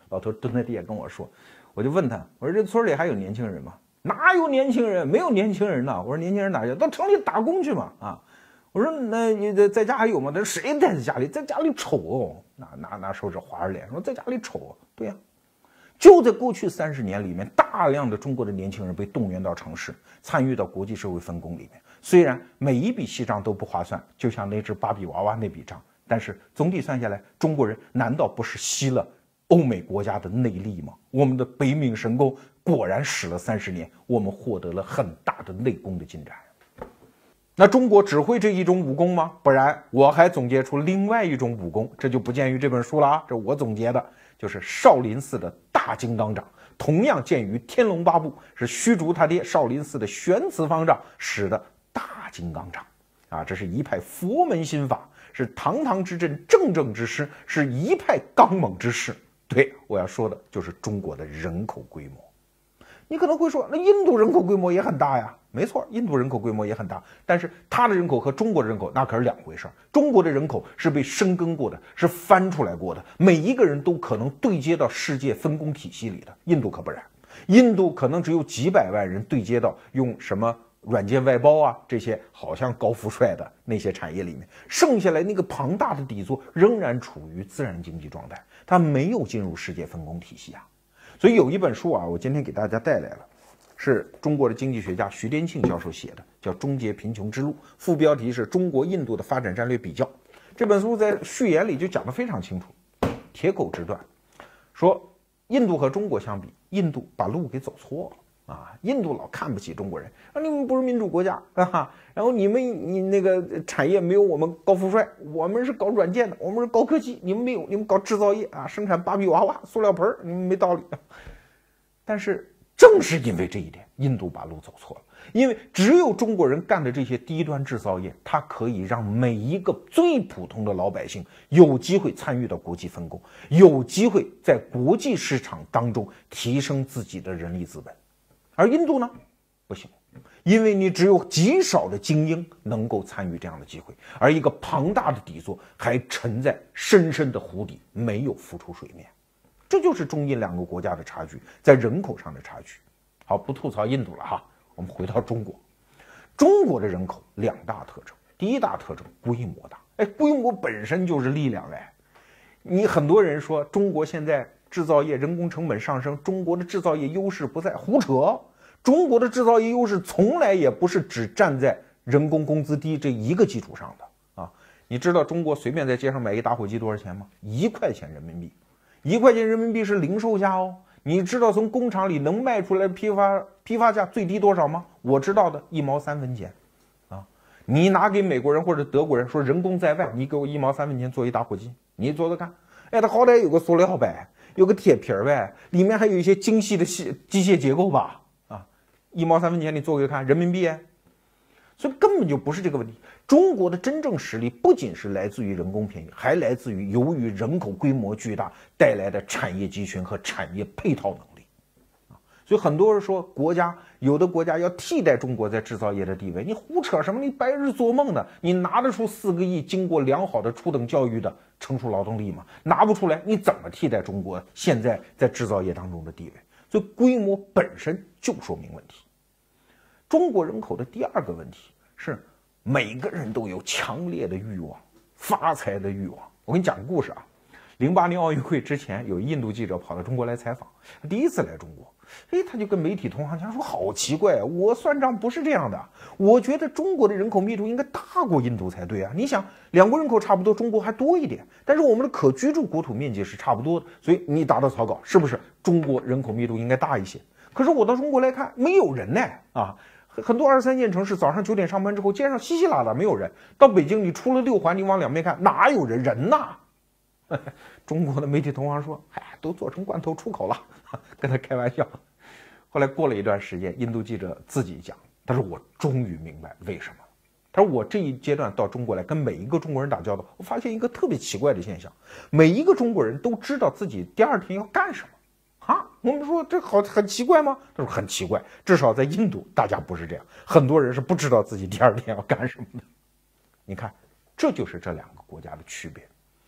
老头蹲在地下跟我说，我就问他，我说这村里还有年轻人吗？哪有年轻人？没有年轻人呢。我说年轻人哪去？到城里打工去嘛啊。我说那你在家还有吗？他说谁待在家里？在家里丑哦。拿手指划着脸说在家里丑。对呀，就在过去30年里面，大量的中国的年轻人被动员到城市，参与到国际社会分工里面。虽然每一笔细账都不划算，就像那只芭比娃娃那笔账，但是总体算下来，中国人难道不是吸了欧美国家的内力吗？我们的北冥神功果然使了30年，我们获得了很大的内功的进展。那中国只会这一种武功吗？不然，我还总结出另外一种武功，这就不见于这本书了啊，这我总结的，就是少林寺的大金刚掌，同样见于《天龙八部》，是虚竹他爹少林寺的玄慈方丈使的大金刚掌啊，这是一派佛门心法，是堂堂之阵，正正之师，是一派刚猛之势。对，我要说的就是中国的人口规模。你可能会说，那印度人口规模也很大呀。没错，印度人口规模也很大，但是它的人口和中国的人口那可是两回事。中国的人口是被深耕过的，是翻出来过的，每一个人都可能对接到世界分工体系里的。印度可不然，印度可能只有几百万人对接到用什么软件外包啊这些好像高富帅的那些产业里面，剩下来那个庞大的底座仍然处于自然经济状态，它没有进入世界分工体系啊。所以有一本书啊，我今天给大家带来了，是中国的经济学家徐滇庆教授写的，叫《终结贫穷之路》，副标题是中国印度的发展战略比较。这本书在序言里就讲得非常清楚，铁口直断，说印度和中国相比，印度把路给走错了啊！印度老看不起中国人，啊，你们不是民主国家啊，然后你那个产业没有我们高富帅，我们是搞软件的，我们是高科技，你们没有，你们搞制造业啊，生产芭比娃娃、塑料盆，你们没道理。但是正是因为这一点，印度把路走错了，因为只有中国人干的这些低端制造业，它可以让每一个最普通的老百姓有机会参与到国际分工，有机会在国际市场当中提升自己的人力资本。而印度呢，不行，因为你只有极少的精英能够参与这样的机会，而一个庞大的底座还沉在深深的湖底，没有浮出水面。这就是中印两个国家的差距，在人口上的差距。好，不吐槽印度了哈，我们回到中国。中国的人口两大特征，第一大特征规模大，规模本身就是力量哎。你很多人说中国现在制造业人工成本上升，中国的制造业优势不在，胡扯。中国的制造业优势从来也不是只站在人工工资低这一个基础上的啊。你知道中国随便在街上买一打火机多少钱吗？1块钱人民币。1块钱人民币是零售价哦。你知道从工厂里能卖出来批发价最低多少吗？我知道的1毛3分钱啊。你拿给美国人或者德国人说人工在外，你给我1毛3分钱做一打火机，你做做看。它好歹有个塑料呗，有个铁皮呗，里面还有一些精细的机械结构吧啊，1毛3分钱你做给看，人民币所以根本就不是这个问题。中国的真正实力不仅是来自于人工便宜，还来自于由于人口规模巨大带来的产业集群和产业配套能力所以很多人说有的国家要替代中国在制造业的地位，你胡扯什么？你白日做梦的！你拿得出4个亿经过良好的初等教育的成熟劳动力吗？拿不出来，你怎么替代中国现在在制造业当中的地位？所以规模本身就说明问题。中国人口的第二个问题是每个人都有强烈的欲望，发财的欲望。我给你讲个故事啊，08年奥运会之前，有印度记者跑到中国来采访，他第一次来中国，他就跟媒体同行讲说，好奇怪啊，我算账不是这样的，我觉得中国的人口密度应该大过印度才对啊。你想，两国人口差不多，中国还多一点，但是我们的可居住国土面积是差不多的，所以你打到草稿，是不是中国人口密度应该大一些？可是我到中国来看，没有人呢啊。很多2、3线城市早上9点上班之后，街上稀稀拉拉没有人。到北京，你出了6环，你往两边看，哪有人？人呐！中国的媒体同行说：“都做成罐头出口了。”跟他开玩笑。后来过了一段时间，印度记者自己讲，他说：“我终于明白为什么。”他说：“我这一阶段到中国来，跟每一个中国人打交道，我发现一个特别奇怪的现象：每一个中国人都知道自己第二天要干什么。”我们说这很奇怪吗？他说很奇怪，至少在印度大家不是这样，很多人是不知道自己第二天要干什么的。你看，这就是这两个国家的区别。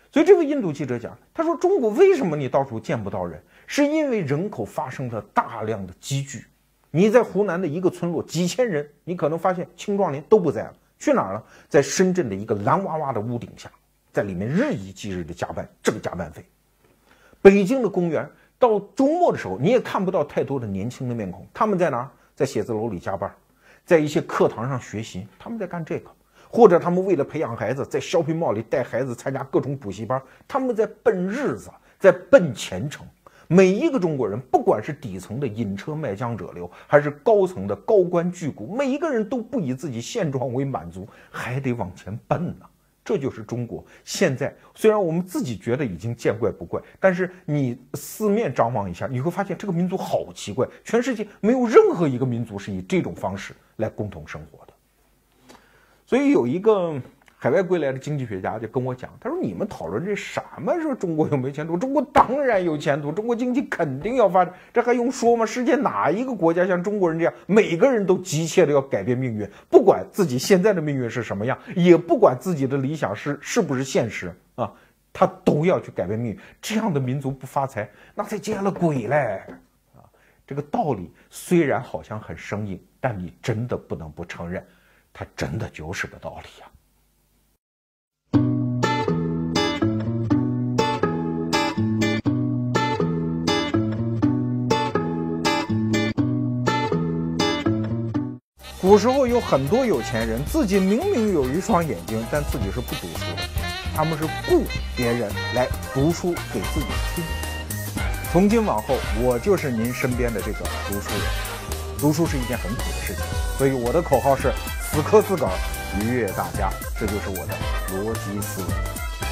所以这位印度记者讲，他说中国为什么你到处见不到人，是因为人口发生了大量的积聚。你在湖南的一个村落几千人，你可能发现青壮年都不在了，去哪儿了？在深圳的一个蓝哇哇的屋顶下，在里面日以继日的加班，挣加班费。北京的公园到周末的时候，你也看不到太多的年轻的面孔，他们在哪儿？在写字楼里加班，在一些课堂上学习，他们在干这个。或者他们为了培养孩子，在 shopping mall 里带孩子参加各种补习班，他们在奔日子，在奔前程。每一个中国人，不管是底层的引车卖浆者流，还是高层的高官巨贾，每一个人都不以自己现状为满足，还得往前奔呢。这就是中国现在，虽然我们自己觉得已经见怪不怪，但是你四面张望一下，你会发现这个民族好奇怪，全世界没有任何一个民族是以这种方式来共同生活的。所以有一个海外归来的经济学家就跟我讲，他说你们讨论这什么说中国有没有前途，中国当然有前途，中国经济肯定要发展，这还用说吗？世界哪一个国家像中国人这样，每个人都急切的要改变命运，不管自己现在的命运是什么样，也不管自己的理想是不是现实啊，他都要去改变命运。这样的民族不发财，那才见了鬼嘞啊！这个道理虽然好像很生硬，但你真的不能不承认，它真的就是个道理呀。古时候有很多有钱人，自己明明有一双眼睛，但自己是不读书的，他们是雇别人来读书给自己听。从今往后，我就是您身边的这个读书人。读书是一件很苦的事情，所以我的口号是死磕自个儿，愉悦大家，这就是我的逻辑思维。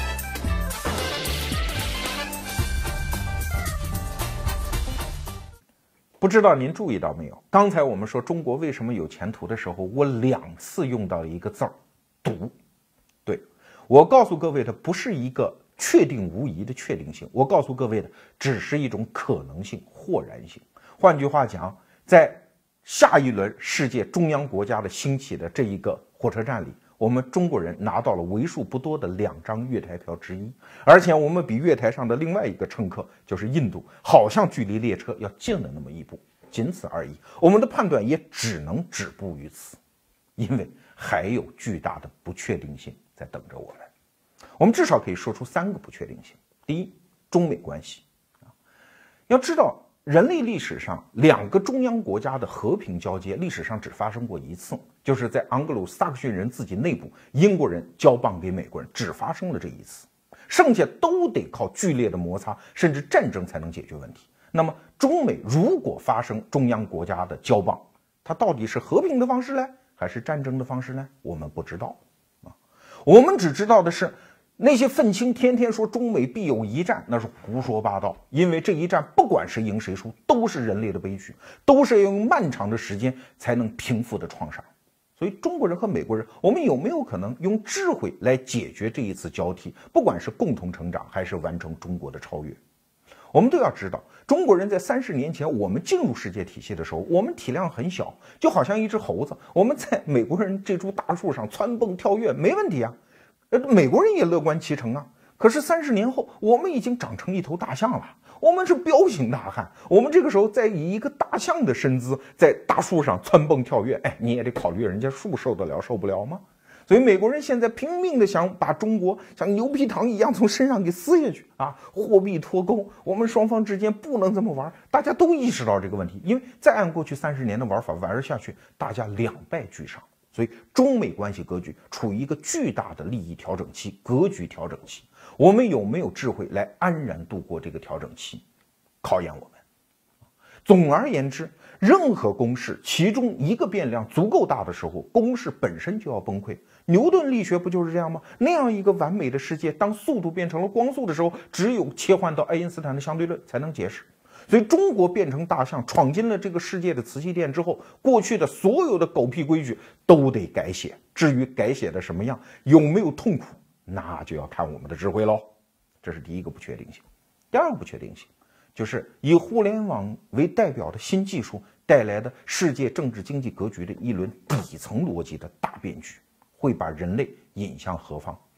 不知道您注意到没有？刚才我们说中国为什么有前途的时候，我2次用到了一个字儿“赌”。对，我告诉各位的不是一个确定无疑的确定性，我告诉各位的只是一种可能性、或然性。换句话讲，在下一轮世界中央国家的兴起的这一个火车站里，我们中国人拿到了为数不多的2张月台票之一，而且我们比月台上的另外一个乘客，就是印度，好像距离列车要近了那么一步，仅此而已。我们的判断也只能止步于此，因为还有巨大的不确定性在等着我们。我们至少可以说出3个不确定性。第一，中美关系。要知道，人类历史上2个中央国家的和平交接，历史上只发生过1次，就是在盎格鲁撒克逊人自己内部，英国人交棒给美国人，只发生了这1次，剩下都得靠剧烈的摩擦，甚至战争才能解决问题。那么中美如果发生中央国家的交棒，它到底是和平的方式呢，还是战争的方式呢？我们不知道啊，我们只知道的是，那些愤青天天说中美必有一战，那是胡说八道。因为这一战不管谁赢谁输，都是人类的悲剧，都是要用漫长的时间才能平复的创伤。所以中国人和美国人，我们有没有可能用智慧来解决这一次交替，不管是共同成长还是完成中国的超越？我们都要知道，中国人在30年前我们进入世界体系的时候，我们体量很小，就好像一只猴子，我们在美国人这株大树上蹿蹦跳跃没问题啊，美国人也乐观其成啊。可是30年后，我们已经长成一头大象了，我们是彪形大汉，我们这个时候再以一个大象的身姿在大树上蹿蹦跳跃，你也得考虑人家树受得了受不了吗？所以美国人现在拼命的想把中国像牛皮糖一样从身上给撕下去啊，货币脱钩，我们双方之间不能这么玩，大家都意识到这个问题，因为再按过去30年的玩法玩下去，大家两败俱伤。所以中美关系格局处于一个巨大的利益调整期、格局调整期，我们有没有智慧来安然度过这个调整期，考验我们。总而言之，任何公式其中一个变量足够大的时候，公式本身就要崩溃。牛顿力学不就是这样吗？那样一个完美的世界，当速度变成了光速的时候，只有切换到爱因斯坦的相对论才能解释。所以中国变成大象，闯进了这个世界的磁气垫之后，过去的所有的狗屁规矩都得改写。至于改写的什么样，有没有痛苦，那就要看我们的智慧喽。这是第一个不确定性。第二个不确定性，就是以互联网为代表的新技术带来的世界政治经济格局的一轮底层逻辑的大变局，会把人类引向何方？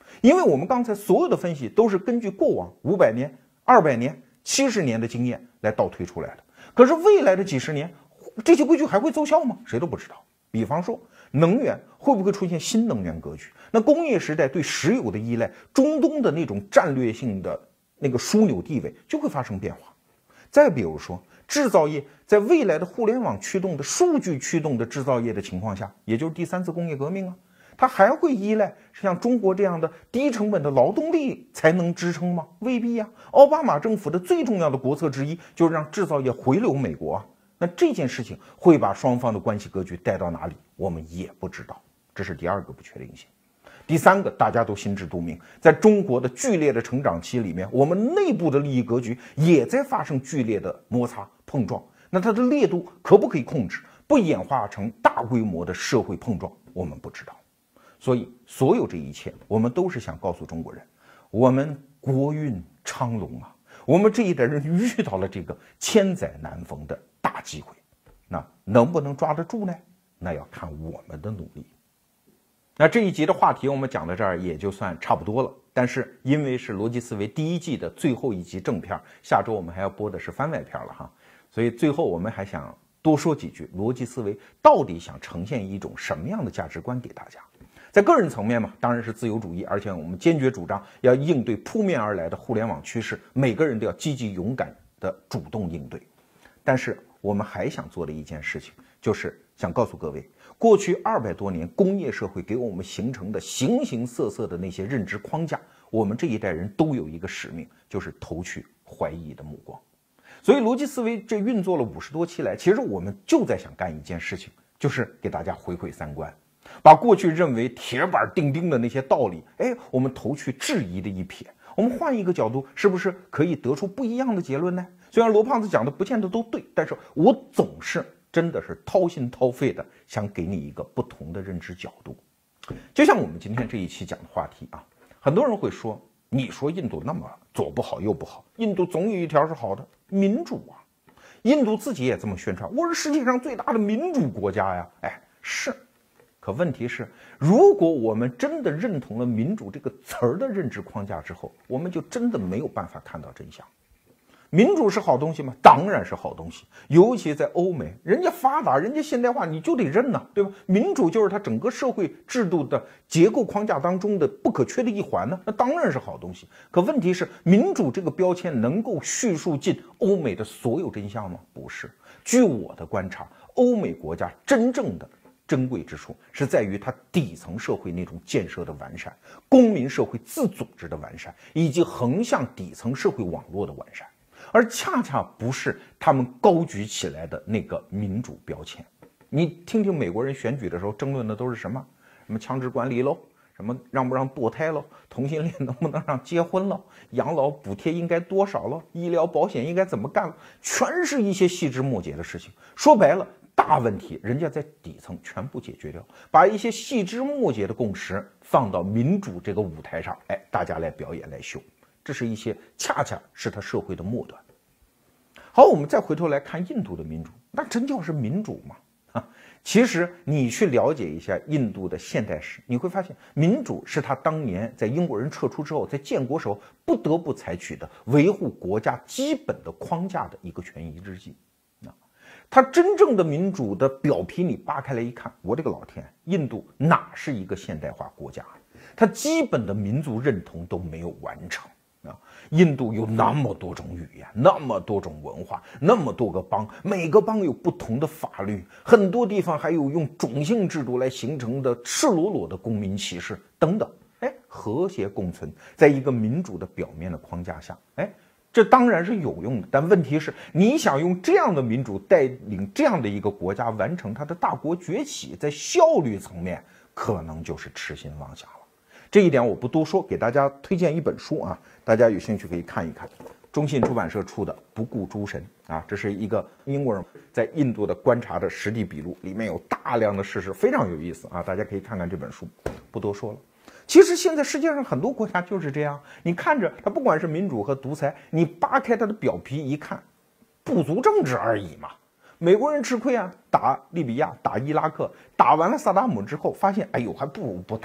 因为我们刚才所有的分析都是根据过往500年、200年、70年的经验来倒推出来的。可是未来的几十年，这些规矩还会奏效吗？谁都不知道。比方说，能源会不会出现新能源格局？那工业时代对石油的依赖，中东的那种战略性的那个枢纽地位就会发生变化。再比如说，制造业在未来的互联网驱动的、数据驱动的制造业的情况下，也就是第3次工业革命啊，它还会依赖像中国这样的低成本的劳动力才能支撑吗？未必呀。奥巴马政府的最重要的国策之一就是让制造业回流美国啊。那这件事情会把双方的关系格局带到哪里，我们也不知道，这是第2个不确定性。第3个，大家都心知肚明，在中国的剧烈的成长期里面，我们内部的利益格局也在发生剧烈的摩擦碰撞。那它的烈度可不可以控制，不演化成大规模的社会碰撞，我们不知道。所以，所有这一切，我们都是想告诉中国人，我们国运昌隆啊！我们这一代人遇到了这个千载难逢的大机会，那能不能抓得住呢？那要看我们的努力。那这一集的话题我们讲到这儿也就算差不多了。但是因为是逻辑思维第1季的最后一集正片，下周我们还要播的是番外片了哈，所以最后我们还想多说几句，逻辑思维到底想呈现一种什么样的价值观给大家。在个人层面嘛，当然是自由主义，而且我们坚决主张要应对扑面而来的互联网趋势，每个人都要积极勇敢的主动应对。但是我们还想做的一件事情，就是想告诉各位，过去200多年工业社会给我们形成的形形色色的那些认知框架，我们这一代人都有一个使命，就是投去怀疑的目光。所以逻辑思维这运作了50多期来，其实我们就在想干一件事情，就是给大家回馈三观，把过去认为铁板钉钉的那些道理，我们投去质疑的一瞥，我们换一个角度，是不是可以得出不一样的结论呢？虽然罗胖子讲的不见得都对，但是我总是真的是掏心掏肺的想给你一个不同的认知角度。就像我们今天这一期讲的话题啊，很多人会说，你说印度那么左不好右不好，印度总有一条是好的，民主啊。印度自己也这么宣传，我是世界上最大的民主国家呀。是，可问题是，如果我们真的认同了民主这个词儿的认知框架之后，我们就真的没有办法看到真相。民主是好东西吗？当然是好东西，尤其在欧美，人家发达，人家现代化，你就得认呐，对吧？民主就是它整个社会制度的结构框架当中的不可缺的一环呢，那当然是好东西。可问题是，民主这个标签能够叙述尽欧美的所有真相吗？不是。据我的观察，欧美国家真正的珍贵之处是在于它底层社会那种建设的完善，公民社会自组织的完善，以及横向底层社会网络的完善。而恰恰不是他们高举起来的那个民主标签。你听听美国人选举的时候争论的都是什么？什么枪支管理喽，什么让不让堕胎喽，同性恋能不能让结婚喽，养老补贴应该多少喽，医疗保险应该怎么干了，全是一些细枝末节的事情。说白了，大问题人家在底层全部解决掉，把一些细枝末节的共识放到民主这个舞台上，大家来表演来秀。这是一些恰恰是它社会的末端。好，我们再回头来看印度的民主，那真叫是民主吗？其实你去了解一下印度的现代史，你会发现民主是他当年在英国人撤出之后，在建国时候不得不采取的维护国家基本的框架的一个权宜之计。它真正的民主的表皮你扒开来一看，我这个老天，印度哪是一个现代化国家？它基本的民族认同都没有完成。印度有那么多种语言，那么多种文化，那么多个邦，每个邦有不同的法律，很多地方还有用种姓制度来形成的赤裸裸的公民歧视等等。和谐共存，在一个民主的表面的框架下，这当然是有用的。但问题是，你想用这样的民主带领这样的一个国家完成它的大国崛起，在效率层面可能就是痴心妄想了。这一点我不多说，给大家推荐一本书啊，大家有兴趣可以看一看，中信出版社出的《不顾诸神》啊，这是一个英国人在印度的观察的实地笔录，里面有大量的事实，非常有意思啊，大家可以看看这本书，不多说了。其实现在世界上很多国家就是这样，你看着它不管是民主和独裁，你扒开它的表皮一看，部族政治而已嘛。美国人吃亏啊，打利比亚，打伊拉克，打完了萨达姆之后，发现哎呦还不如不打呢。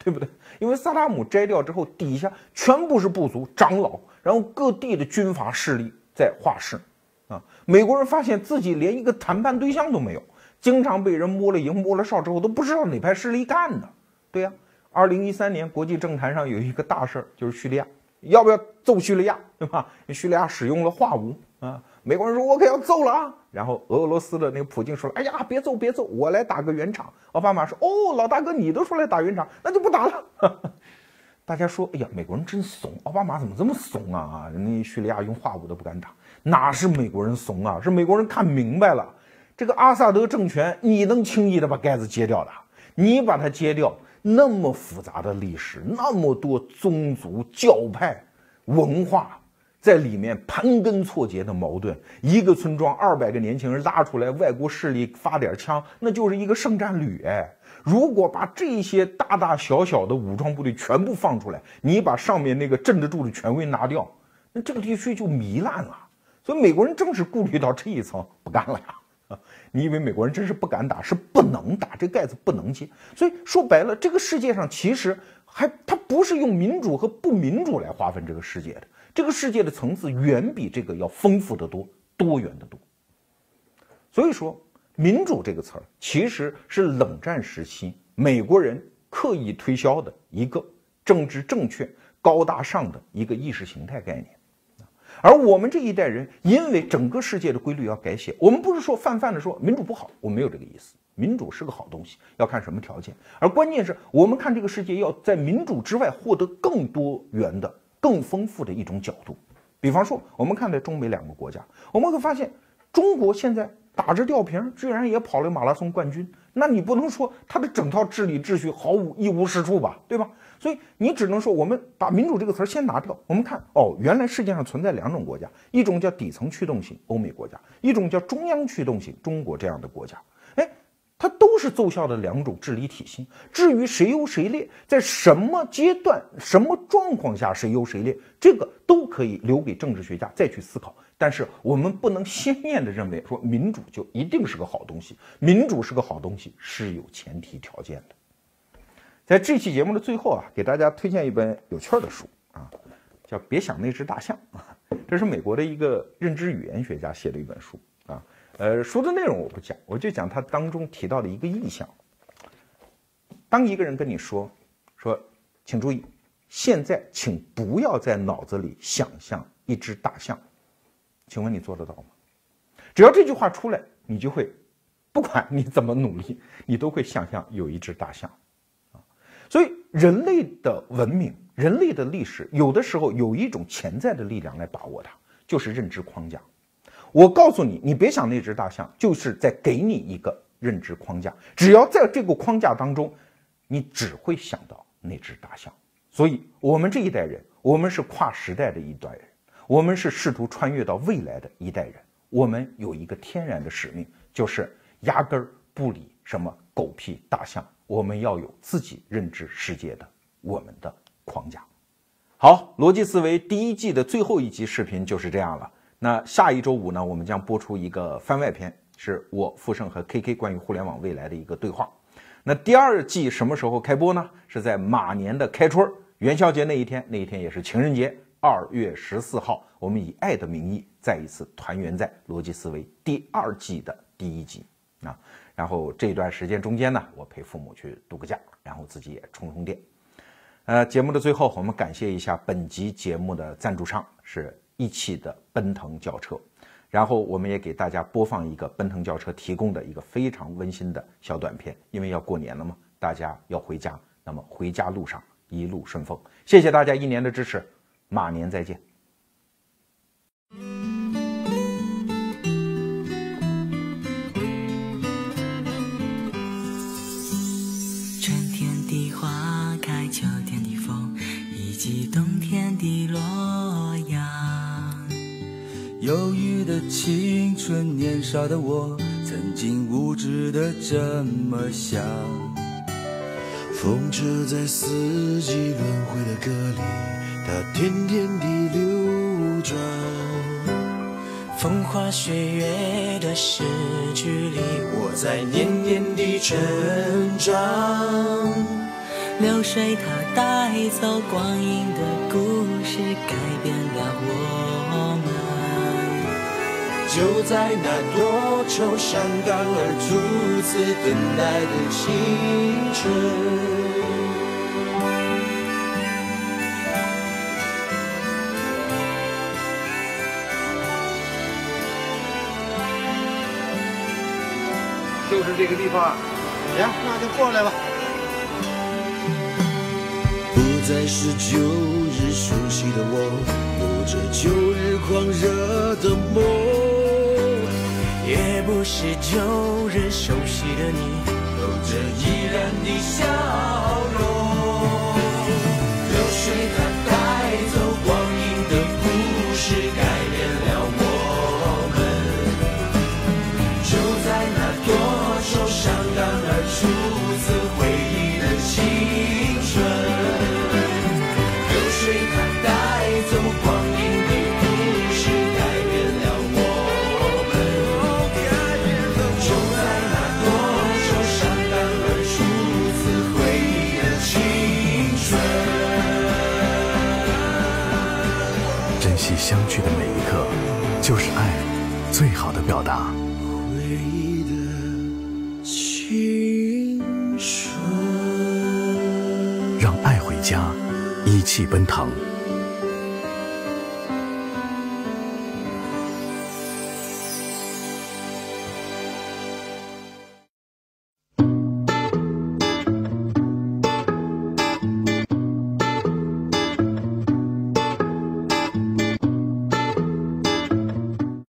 对不对？因为萨达姆摘掉之后，底下全部是部族长老，然后各地的军阀势力在画事啊。美国人发现自己连一个谈判对象都没有，经常被人摸了营摸了哨之后都不知道哪派势力干的。对呀，2013年国际政坛上有一个大事儿，就是叙利亚，要不要揍叙利亚，对吧？叙利亚使用了化武啊，美国人说我可要揍了啊。然后俄罗斯的那个普京说了，哎呀，别揍别揍，我来打个圆场。奥巴马说，哦，老大哥你都说来打圆场，那就不打了。大家说，哎呀，美国人真怂，奥巴马怎么这么怂啊？人家叙利亚用化武都不敢打，哪是美国人怂啊？是美国人看明白了，这个阿萨德政权你能轻易的把盖子揭掉的？你把它揭掉，那么复杂的历史，那么多宗族、教派、文化。在里面盘根错节的矛盾，一个村庄200个年轻人拉出来，外国势力发点枪，那就是一个圣战旅哎。如果把这些大大小小的武装部队全部放出来，你把上面那个镇得住的权威拿掉，那这个地区就糜烂了。所以美国人正是顾虑到这一层，不干了呀。你以为美国人真是不敢打，是不能打，这盖子不能揭。所以说白了，这个世界上其实它不是用民主和不民主来划分这个世界的。这个世界的层次远比这个要丰富得多，多元得多。所以说，民主这个词儿其实是冷战时期美国人刻意推销的一个政治正确、高大上的一个意识形态概念。而我们这一代人，因为整个世界的规律要改写，我们不是说泛泛的说民主不好，我没有这个意思。民主是个好东西，要看什么条件。而关键是我们看这个世界，要在民主之外获得更多元的、更丰富的一种角度。比方说，我们看待中美2个国家，我们会发现，中国现在打着吊瓶，居然也跑了马拉松冠军。那你不能说它的整套治理秩序一无是处吧，对吧？所以你只能说，我们把民主这个词先拿掉，我们看原来世界上存在2种国家，一种叫底层驱动型欧美国家，一种叫中央驱动型中国这样的国家。它都是奏效的2种治理体系。至于谁优谁劣，在什么阶段、什么状况下谁优谁劣，这个都可以留给政治学家再去思考。但是我们不能鲜艳的认为说民主就一定是个好东西，民主是个好东西是有前提条件的。在这期节目的最后啊，给大家推荐一本有趣的书啊，叫《别想那只大象》啊，这是美国的一个认知语言学家写的一本书啊。书的内容我不讲，我就讲它当中提到的一个意象。当一个人跟你说，请注意，现在请不要在脑子里想象一只大象，请问你做得到吗？只要这句话出来，你就会，不管你怎么努力，你都会想象有一只大象。所以人类的文明、人类的历史，有的时候有一种潜在的力量来把握它，就是认知框架。我告诉你，你别想那只大象，就是在给你一个认知框架。只要在这个框架当中，你只会想到那只大象。所以，我们这一代人，我们是跨时代的一代人，我们是试图穿越到未来的一代人。我们有一个天然的使命，就是压根儿不理什么狗屁大象，我们要有自己认知世界的我们的框架。好，逻辑思维第1季的最后一集视频就是这样了。那下一周5呢，我们将播出一个番外篇，是我傅盛和 KK 关于互联网未来的一个对话。那第2季什么时候开播呢？是在马年的开春元宵节那一天，那一天也是情人节，2月14号，我们以爱的名义再一次团圆在逻辑思维第2季的第1集啊。然后这段时间中间呢，我陪父母去度个假，然后自己也充充电。节目的最后，我们感谢一下本集节目的赞助商是一汽的奔腾轿车，然后我们也给大家播放一个奔腾轿车提供的一个非常温馨的小短片，因为要过年了嘛，大家要回家，那么回家路上一路顺风。谢谢大家1年的支持，马年再见。 春天的花开，秋天的风，以及冬天的洛阳。 忧郁的青春，年少的我，曾经无知的这么想。风车在四季轮回的歌里，它天天地流转。 风花雪月的诗句里，我在年年地成长。 流水它带走光阴的故事，改变了我们。 就在那多愁善感而初次等待的青春。 就是这个地方，行，那就过来吧。 不再是旧日熟悉的我，有着旧日狂热的梦， 也不是旧日熟悉的你， 有着依然的笑容。流水它带走光阴的故事，改变了我们。就在那多愁善感而初次回忆的青春。 相聚的每一刻，就是爱最好的表达。 回忆的青春， 让爱回家，一气奔腾。